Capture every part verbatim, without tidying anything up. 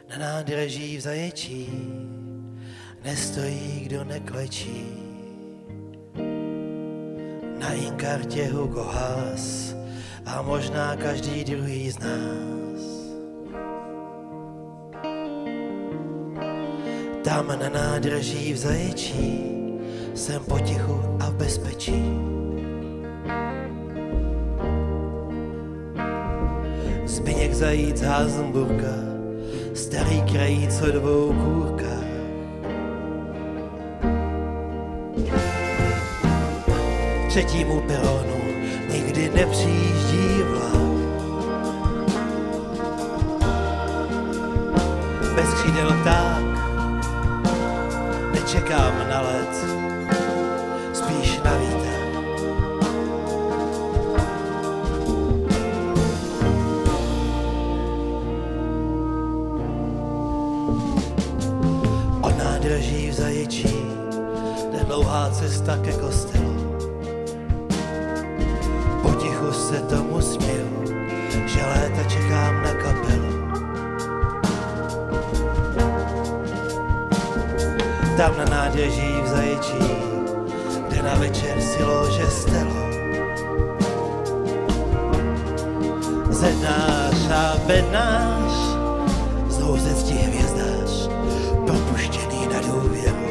Na nádraží v Zaječí nestojí, kdo neklečí. Na inkartě Hugo Haas a možná každý druhý z nás. Tam na nádraží v Zaječí jsem potichu a v bezpečí. Zbyněk Zajíc z Hasenburka, starý krajíc o dvou kůrkách. Třetímu peronu nikdy nepřijíždí vlak. Bez křídel pták, nečekám na let, spíš na vítr. Od nádraží v Zaječí jde dlouhá cesta ke kostelu. Potichu se tomu směju, že léta čekám na kapelu. Tam na nádraží v Zaječí, kde na večer si lože stelo. Zednář a bednář, z houzectí hvězdář, propuštěný na důvěru.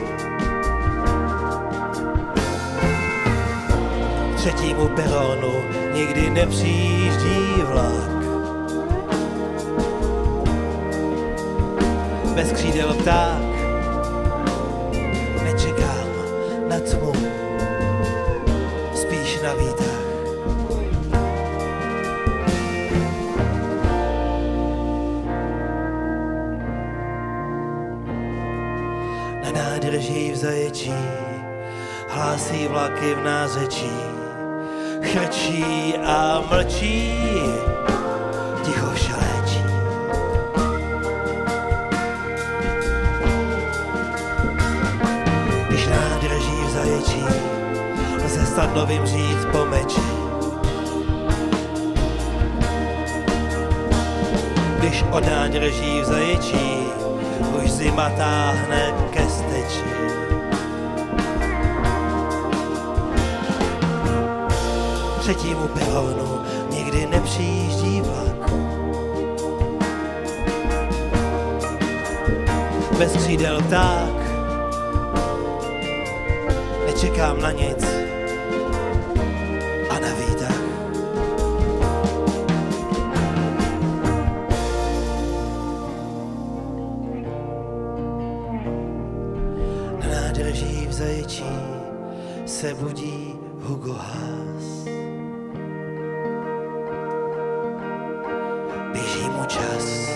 Třetímu peronu nikdy nepřijíždí vlak. Bez křídel pták, nečekám na tmu, spíš na výtah. Na nádraží v Zaječí hlásí vlaky v nářečí. Chrčí a mlčí, ticho šaléčí. Když nádraží v Zaječí lze snadno říct po meči. Když od nádraží v Zaječí už zima táhne ke steči. Třetímu peronu nikdy nepřijíždí vlak. Bez křídel pták, nečekám na nic a na výtah. Na nádraží v Zaječí se budí Hugo Haas. Běží mu čas,